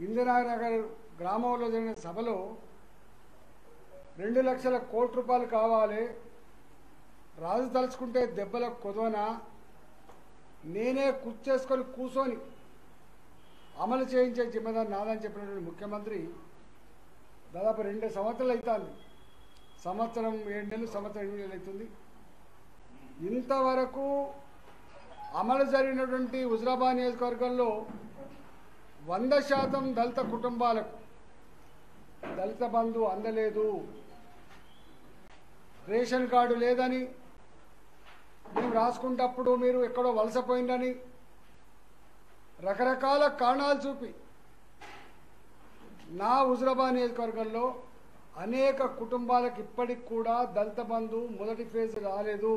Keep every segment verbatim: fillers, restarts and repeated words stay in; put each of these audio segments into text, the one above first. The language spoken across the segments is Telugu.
ఇందిరానగర్ గ్రామంలో జరిగిన సభలో రెండు లక్షల కోట్ల రూపాయలు కావాలి, రాజు తలుచుకుంటే దెబ్బలకు కొదవనా, నేనే కూర్చేసుకొని కూర్చొని అమలు చేయించే జిమ్మదారు నాదని చెప్పినటువంటి ముఖ్యమంత్రి దాదాపు రెండు సంవత్సరాలు అవుతుంది. సంవత్సరం ఏడు నెలలు సంవత్సరం ఎనిమిది నెలలు అవుతుంది. ఇంతవరకు అమలు జరిగినటువంటి హుజరాబాద్ నియోజకవర్గంలో వంద శాతం దళిత కుటుంబాలకు దళిత బంధు అందలేదు. రేషన్ కార్డు లేదని మేము రాసుకుంటప్పుడు మీరు ఎక్కడో వలసపోయిందని రకరకాల కారణాలు చూపి నా హుజరాబాద్ నియోజకవర్గంలో అనేక కుటుంబాలకు ఇప్పటికి కూడా దళిత బంధు మొదటి ఫేజ్ రాలేదు.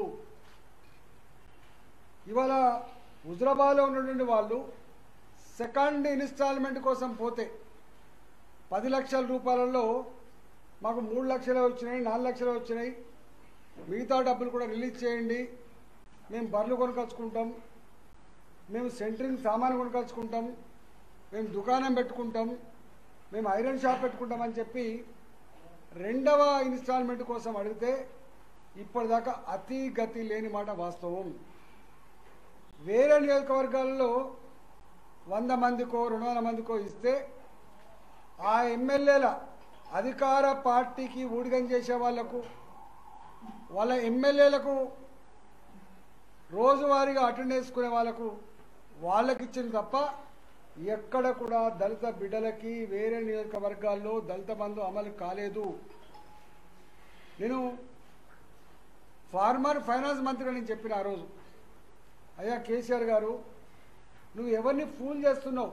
ఇవాళ హుజరాబాద్లో ఉన్నటువంటి వాళ్ళు సెకండ్ ఇన్స్టాల్మెంట్ కోసం పోతే పది లక్షల రూపాయలలో మాకు మూడు లక్షలు వచ్చినాయి, నాలుగు లక్షలు వచ్చినాయి, మిగతా డబ్బులు కూడా రిలీజ్ చేయండి, మేము బర్రెలు కొనుకొచ్చుకుంటాం, మేము సెంటరింగ్ సామాను కొనుకొచ్చుకుంటాం, మేము దుకాణం పెట్టుకుంటాం, మేము ఐరన్ షాప్ పెట్టుకుంటామని చెప్పి రెండవ ఇన్స్టాల్మెంట్ కోసం అడిగితే ఇప్పటిదాకా అతి గతి లేని మాట వాస్తవం. వేరే నియోజకవర్గాల్లో వంద మందికో రెండు వందల మందికో ఇస్తే ఆ ఎమ్మెల్యేల అధికార పార్టీకి ఊడిగం చేసే వాళ్లకు, వాళ్ళ ఎమ్మెల్యేలకు రోజువారీగా అటెండ్ చేసుకునే వాళ్ళకు వాళ్ళకి ఇచ్చింది తప్ప ఎక్కడ కూడా దళిత బిడ్డలకి వేరే నియోజకవర్గాల్లో దళిత బంధు అమలు కాలేదు. నేను ఫార్మర్ ఫైనాన్స్ మంత్రిగా నేను చెప్పిన ఆ రోజు, అయ్యా కేసీఆర్ గారు, నువ్వు ఎవరిని ఫూల్ చేస్తున్నావు?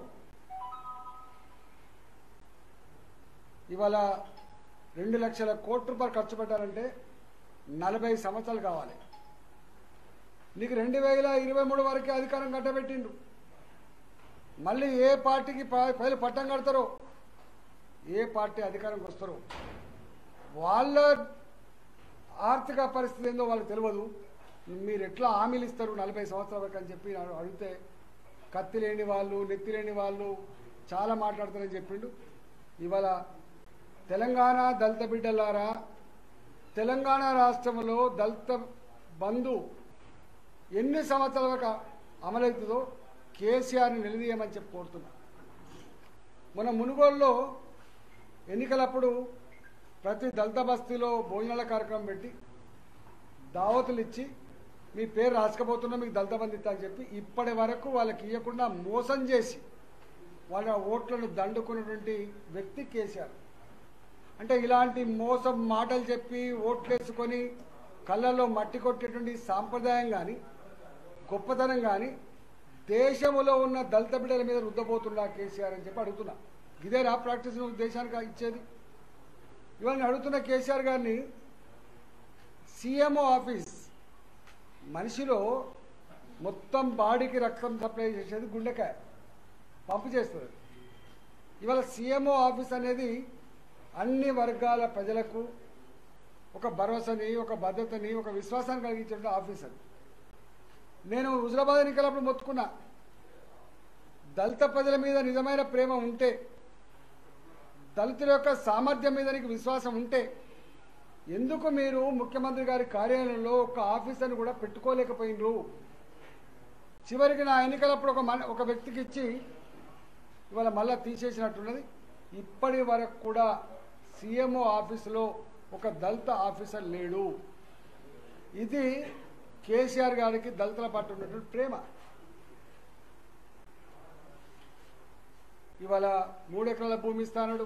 ఇవాళ రెండు లక్షల కోట్ల రూపాయలు ఖర్చు పెట్టాలంటే నలభై సంవత్సరాలు కావాలి. నీకు రెండు వేల ఇరవై మూడు వరకే అధికారం కట్టబెట్టిండు. మళ్ళీ ఏ పార్టీకి ప్రజలు పట్టం కడతారో, ఏ పార్టీ అధికారంకి వస్తారో వాళ్ళ ఆర్థిక పరిస్థితి ఏందో వాళ్ళకి తెలియదు. మీరు ఎట్లా హామీలు ఇస్తారు నలభై సంవత్సరాల వరకు అని చెప్పి అడిగితే కత్తి లేని వాళ్ళు, నెత్తి లేని వాళ్ళు చాలా మాట్లాడతారని చెప్పిండు. ఇవాళ తెలంగాణ దళిత బిడ్డలారా, తెలంగాణ రాష్ట్రంలో దళిత బంధు ఎన్ని సంవత్సరాల వరకు అమలవుతుందో కేసీఆర్ని నిలదీయమని చెప్పి కోరుతున్నా. మన మునుగోలులో ఎన్నికలప్పుడు ప్రతి దళిత బస్తీలో భోజనాల కార్యక్రమం పెట్టి దావతులు ఇచ్చి మీ పేరు రాసుకపోతున్నా మీకు దళిత బంధు ఇస్తా అని చెప్పి ఇప్పటి వరకు వాళ్ళకి ఇవ్వకుండా మోసం చేసి వాళ్ళ ఓట్లను దండుకున్నటువంటి వ్యక్తి కేసీఆర్. అంటే ఇలాంటి మోసం మాటలు చెప్పి ఓట్లేసుకొని కళ్ళల్లో మట్టి కొట్టేటువంటి సాంప్రదాయం కానీ గొప్పతనం కానీ దేశంలో ఉన్న దళిత బిడ్డల మీద రుద్దబోతున్నా కేసీఆర్ అని చెప్పి అడుగుతున్నా. ఇదేనా ప్రాక్టీస్ నువ్వు దేశానికి ఇచ్చేది? ఇవన్నీ అడుగుతున్న కేసీఆర్ గారిని, సీఎంఓ ఆఫీస్ మనిషిలో మొత్తం బాడీకి రక్తం సప్లై చేసేది గుండెకాయ, పంపు చేస్తుంది. ఇవాళ సీఎంఓ ఆఫీస్ అనేది అన్ని వర్గాల ప్రజలకు ఒక భరోసాని, ఒక భద్రతని, ఒక విశ్వాసాన్ని కలిగించే ఆఫీస్ అది. నేను హుజరాబాద్ ఎన్నికలప్పుడు మొత్తుకున్నా, దళిత ప్రజల మీద నిజమైన ప్రేమ ఉంటే, దళితుల యొక్క సామర్థ్యం మీద నీకు విశ్వాసం ఉంటే ఎందుకు మీరు ముఖ్యమంత్రి గారి కార్యాలయంలో ఒక ఆఫీసర్ని కూడా పెట్టుకోలేకపోయినరు? చివరికి నా ఎన్నికలప్పుడు ఒక మన ఒక వ్యక్తికి ఇచ్చి ఇవాళ మళ్ళా తీసేసినట్టున్నది. ఇప్పటి వరకు కూడా సీఎంఓ ఆఫీసులో ఒక దళిత ఆఫీసర్ లేడు. ఇది కేసీఆర్ గారికి దళితుల పట్ల ఉన్నటువంటి ప్రేమ. ఇవాళ మూడు ఎకరాల భూమి ఇస్తానడు,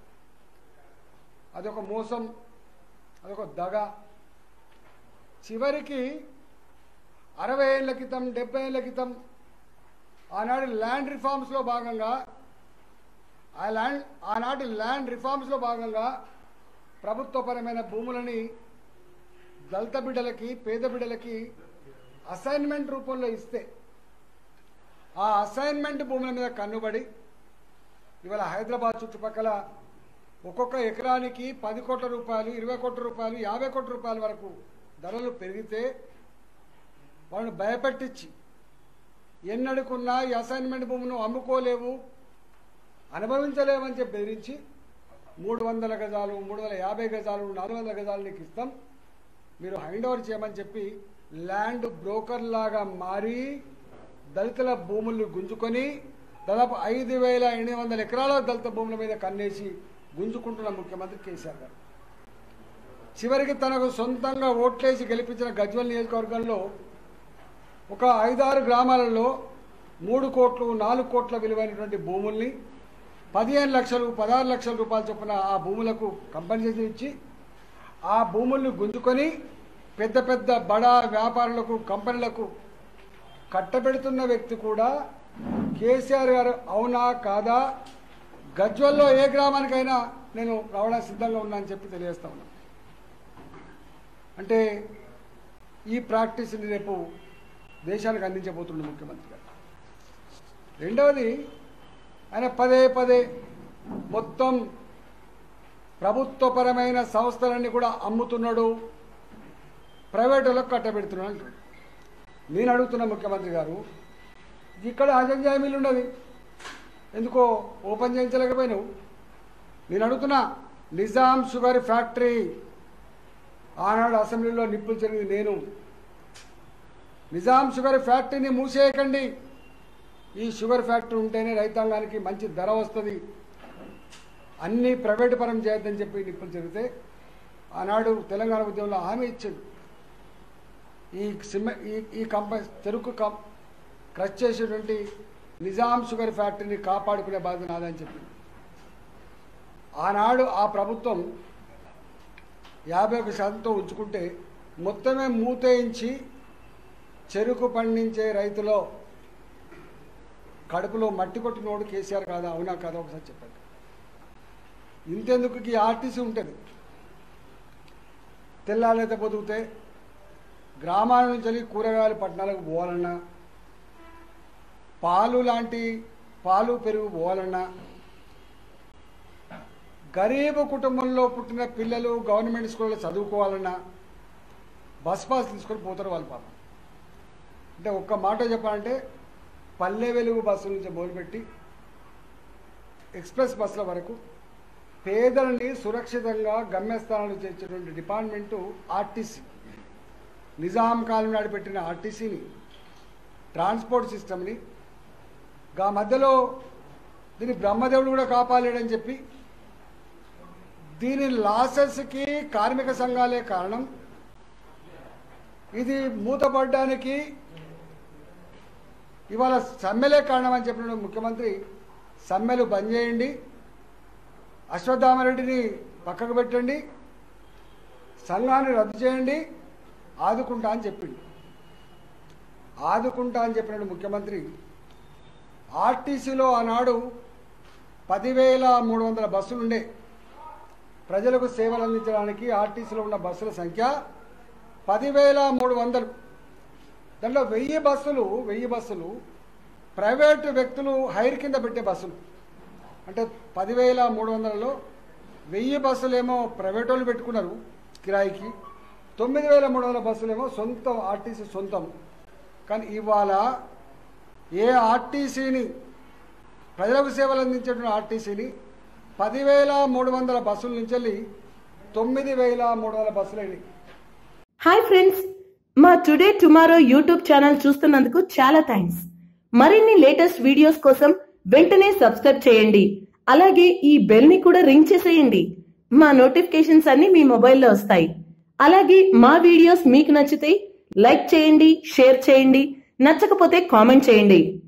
అదొక మోసం, అదొక దగ. చివరికి అరవై ఏళ్ల క్రితం, డెబ్బై ఏళ్ల క్రితం ఆనాటి ల్యాండ్ రిఫార్మ్స్లో భాగంగా ఆ ల్యాండ్ ఆనాటి ల్యాండ్ రిఫార్మ్స్లో భాగంగా ప్రభుత్వపరమైన భూములని దళిత బిడ్డలకి, పేద బిడ్డలకి అసైన్మెంట్ రూపంలో ఇస్తే ఆ అసైన్మెంట్ భూముల మీద కన్నుబడి ఇవాళ హైదరాబాద్ చుట్టుపక్కల ఒక్కొక్క ఎకరానికి పది కోట్ల రూపాయలు, ఇరవై కోట్ల రూపాయలు, యాభై కోట్ల రూపాయల వరకు ధరలు పెరిగితే వాళ్ళని భయపెట్టించి ఎన్నడుకున్నా ఈ అసైన్మెంట్ భూమును అమ్ముకోలేవు, అనుభవించలేమని చెప్పి బెదిరించి మూడు వందల గజాలు మూడు వందల యాభై గజాలు నాలుగు వందల గజాలు నీకు ఇస్తాం, మీరు హ్యాండ్ ఓవర్ చేయమని చెప్పి ల్యాండ్ బ్రోకర్ లాగా మారి దళితుల భూములు గుంజుకొని దాదాపు ఐదు వేల ఎనిమిది వందల ఎకరాల దళిత భూముల మీద కన్నేసి గుంజుకుంటున్న ముఖ్యమంత్రి కేసీఆర్ గారు. చివరికి తనకు సొంతంగా ఓట్లేసి గెలిపించిన గజ్వెల్ నియోజకవర్గంలో ఒక ఐదారు గ్రామాలలో మూడు కోట్లు నాలుగు కోట్ల విలువైనటువంటి భూముల్ని పదిహేను లక్షలు పదహారు లక్షల రూపాయల చొప్పున ఆ భూములకు కంపెన్సేషన్ ఇచ్చి ఆ భూముల్ని గుంజుకొని పెద్ద పెద్ద బడా వ్యాపారులకు కంపెనీలకు కట్టబెడుతున్న వ్యక్తి కూడా కేసీఆర్ గారు అవునా కాదా? గజ్వెల్లో ఏ గ్రామానికైనా నేను రావడానికి సిద్ధంగా ఉన్నా అని చెప్పి తెలియజేస్తా ఉన్నా. అంటే ఈ ప్రాక్టీస్ని రేపు దేశానికి అందించబోతున్నాడు ముఖ్యమంత్రి గారు. రెండవది, ఆయన పదే పదే మొత్తం ప్రభుత్వపరమైన సంస్థలన్నీ కూడా అమ్ముతున్నాడు, ప్రైవేటులకు కట్టబెడుతున్నాడు అంటాడు. నేను అడుగుతున్న ముఖ్యమంత్రి గారు, ఇక్కడ అజంజాయి మిల్లు ఉన్నది, ఎందుకో ఓపెన్ చేయించలేకపోయినావు? నేను అడుగుతున్నా, నిజాం షుగర్ ఫ్యాక్టరీ ఆనాడు అసెంబ్లీలో నిప్పులు జరిగింది నేను. నిజాం షుగర్ ఫ్యాక్టరీని మూసేయకండి, ఈ షుగర్ ఫ్యాక్టరీ ఉంటేనే రైతాంగానికి మంచి ధర వస్తుంది, అన్నీ ప్రైవేటు పరం చేయొద్దని చెప్పి నిప్పులు జరిగితే ఆనాడు తెలంగాణ ఉద్యమంలో హామీ ఇచ్చింది, ఈ సిమె ఈ ఈ కంపెనీ చెరుకు కం క్రష్ చేసేటువంటి నిజాం షుగర్ ఫ్యాక్టరీని కాపాడుకునే బాధ్యత నాదని చెప్పింది. ఆనాడు ఆ ప్రభుత్వం యాభై ఒక శాతంతో ఉంచుకుంటే మొత్తమే మూతేయించి చెరుకు పండించే రైతులో కడుపులో మట్టి కొట్టినోడు కేసీఆర్ కాదా? అవునా కాదా? ఒకసారి చెప్పండి. ఇంతెందుకు ఈ ఆర్టీసీ ఉంటుంది, తెల్లారైతే పొదిగితే గ్రామాల నుంచి వెళ్ళి కూరగాయలు పట్టణాలకు పోవాలన్నా, పాలు లాంటి పాలు పెరుగు పోవాలన్నా, గరీబు కుటుంబంలో పుట్టిన పిల్లలు గవర్నమెంట్ స్కూల్లో చదువుకోవాలన్నా బస్ పాస్ తీసుకొని పోతారు వాళ్ళు పాపం. అంటే ఒక్క మాట చెప్పాలంటే పల్లె వెలుగు బస్సు నుంచి మొదలుపెట్టి ఎక్స్ప్రెస్ బస్సుల వరకు పేదలని సురక్షితంగా గమ్యస్థానాలు చేర్చేటువంటి డిపార్ట్మెంటు ఆర్టీసీ. నిజాం కాలం నాడు పెట్టిన ఆర్టీసీని, ట్రాన్స్పోర్ట్ సిస్టమ్ని గా మధ్యలో దీని బ్రహ్మదేవుడు కూడా కాపాలేడని చెప్పి దీని లాసెస్కి కార్మిక సంఘాలే కారణం, ఇది మూతపడడానికి ఇవాళ సమ్మెలే కారణం అని చెప్పిన ముఖ్యమంత్రి సమ్మెలు బంద్ చేయండి, అశ్వత్థామరెడ్డిని పక్కకు పెట్టండి, సంఘాన్ని రద్దు చేయండి, ఆదుకుంటా అని చెప్పిండు. ఆదుకుంటా అని చెప్పినట్టు ముఖ్యమంత్రి ఆర్టీసీలో ఆనాడు పదివేల మూడు వందల బస్సులుండే, ప్రజలకు సేవలు అందించడానికి ఆర్టీసీలో ఉన్న బస్సుల సంఖ్య పదివేల మూడు వందలు. దాంట్లో వెయ్యి బస్సులు వెయ్యి బస్సులు ప్రైవేటు వ్యక్తులు హైర్ కింద పెట్టే బస్సులు. అంటే పదివేల మూడు వందలలో వెయ్యి బస్సులేమో ప్రైవేట్ వాళ్ళు పెట్టుకున్నారు కిరాయికి, తొమ్మిది వేల మూడు వందల బస్సులేమో సొంతం ఆర్టీసీ సొంతం. కానీ ఇవాళ ఏ ఆర్టీసీని ప్రజలకు సేవలు అందించేటువంటి ఆర్టీసీని పదివేల మూడు వందల బస్సుల నుంచి వెళ్ళి తొమ్మిది వేల మూడు వందల బస్సులైనవి. హాయ్ ఫ్రెండ్స్, మా టుడే టుమారో యూట్యూబ్ ఛానల్ చూస్తున్నందుకు చాలా థ్యాంక్స్. మరిన్ని లేటెస్ట్ వీడియోస్ కోసం వెంటనే సబ్స్క్రైబ్ చేయండి. అలాగే ఈ బెల్ ని కూడా రింగ్ చేసేయండి. మా నోటిఫికేషన్స్ అన్ని మీ మొబైల్లో వస్తాయి. అలాగే మా వీడియోస్ మీకు నచ్చితే లైక్ చేయండి, షేర్ చేయండి, నచ్చకపోతే కామెంట్ చేయండి.